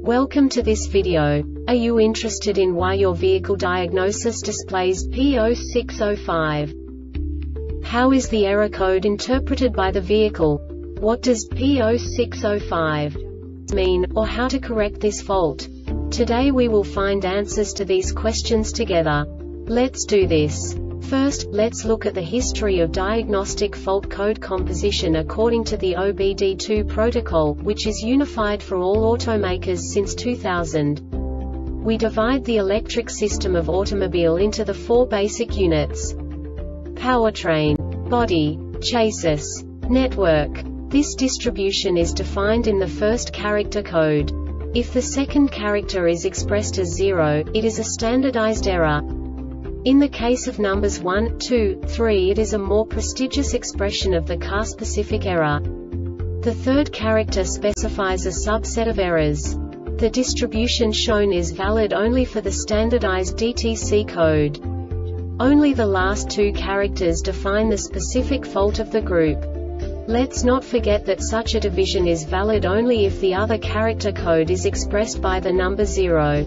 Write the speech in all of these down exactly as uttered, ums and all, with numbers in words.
Welcome to this video. Are you interested in why your vehicle diagnosis displays P zero six zero five? How is the error code interpreted by the vehicle? What does P zero six zero five mean, or how to correct this fault? Today we will find answers to these questions together. Let's do this. First, let's look at the history of diagnostic fault code composition according to the O B D two protocol, which is unified for all automakers since two thousand. We divide the electric system of automobile into the four basic units: powertrain, body, chassis, network. This distribution is defined in the first character code. If the second character is expressed as zero, it is a standardized error. In the case of numbers one, two, three, it is a more prestigious expression of the car-specific error. The third character specifies a subset of errors. The distribution shown is valid only for the standardized D T C code. Only the last two characters define the specific fault of the group. Let's not forget that such a division is valid only if the other character code is expressed by the number zero.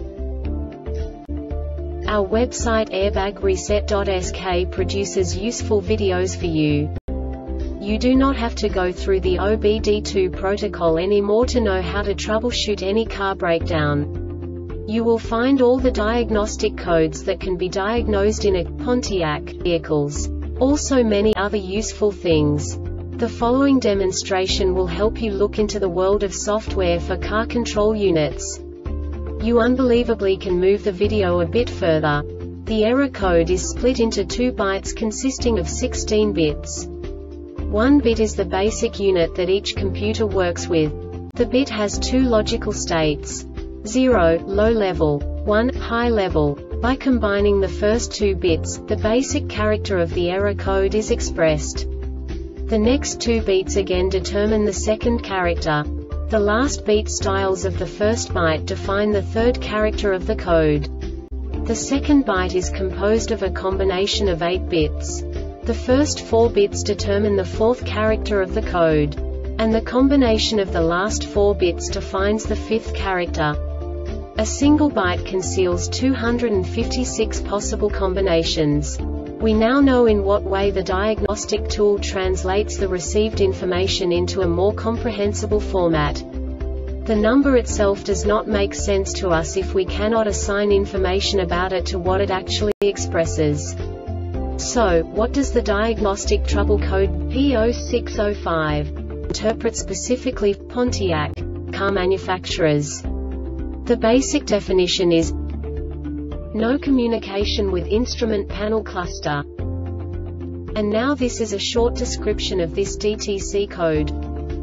Our website airbag reset dot S K produces useful videos for you. You do not have to go through the O B D two protocol anymore to know how to troubleshoot any car breakdown. You will find all the diagnostic codes that can be diagnosed in a Pontiac vehicles. Also many other useful things. The following demonstration will help you look into the world of software for car control units. You unbelievably can move the video a bit further. The error code is split into two bytes consisting of sixteen bits. One bit is the basic unit that each computer works with. The bit has two logical states: zero, low level, one, high level. By combining the first two bits, the basic character of the error code is expressed. The next two beats again determine the second character. The last beat styles of the first byte define the third character of the code. The second byte is composed of a combination of eight bits. The first four bits determine the fourth character of the code. And the combination of the last four bits defines the fifth character. A single byte conceals two hundred fifty-six possible combinations. We now know in what way the diagnostic tool translates the received information into a more comprehensible format. The number itself does not make sense to us if we cannot assign information about it to what it actually expresses. So, what does the diagnostic trouble code P zero six zero five interpret specifically for Pontiac car manufacturers? The basic definition is no communication with instrument panel cluster. And now this is a short description of this D T C code.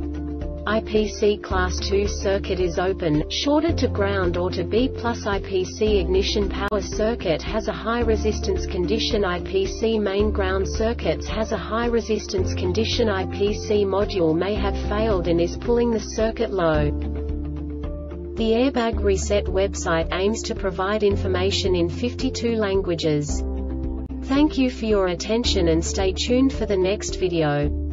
I P C class two circuit is open, shorted to ground or to B plus I P C ignition power circuit has a high resistance condition. I P C main ground circuits has a high resistance condition. I P C module may have failed and is pulling the circuit low. The Airbag Reset website aims to provide information in fifty-two languages. Thank you for your attention and stay tuned for the next video.